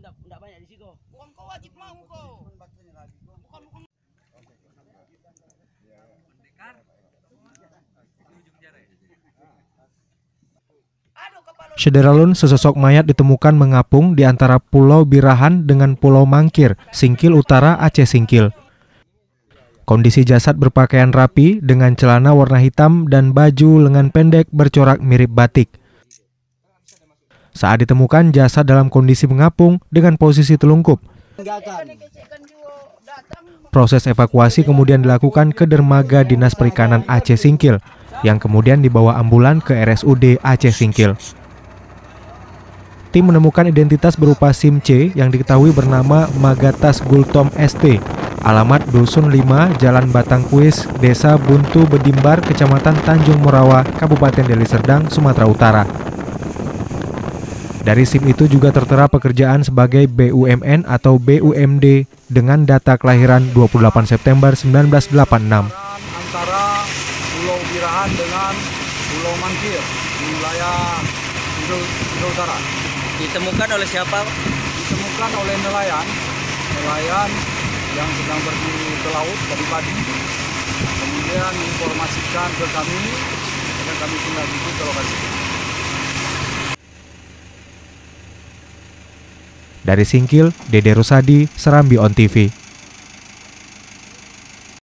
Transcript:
Enggak banyak di situ. Bukan kau wajib mau kau. Bukan. Sederalun, sesosok mayat ditemukan mengapung di antara Pulau Birahan dengan Pulau Mangkir, Singkil Utara, Aceh Singkil. Kondisi jasad berpakaian rapi dengan celana warna hitam dan baju lengan pendek bercorak mirip batik. Saat ditemukan, jasad dalam kondisi mengapung dengan posisi telungkup. Proses evakuasi kemudian dilakukan ke dermaga Dinas Perikanan Aceh Singkil, yang kemudian dibawa ambulan ke RSUD Aceh Singkil. Tim menemukan identitas berupa SIM C yang diketahui bernama Magatas Gultom ST, alamat Dusun 5, Jalan Batangkuis, Desa Buntu Bedimbar, Kecamatan Tanjung Morawa, Kabupaten Deli Serdang, Sumatera Utara. Dari SIM itu juga tertera pekerjaan sebagai BUMN atau BUMD dengan data kelahiran 28 September 1986. Antara Pulau Birahan dengan Pulau Mangkir di wilayah Singkil Utara. Ditemukan oleh siapa? Ditemukan oleh nelayan yang sedang pergi ke laut dari pagi. Kemudian informasikan ke kami, dan kami tindak lanjut ke lokasi. Dari Singkil, Dede Rusadi, Serambi On TV.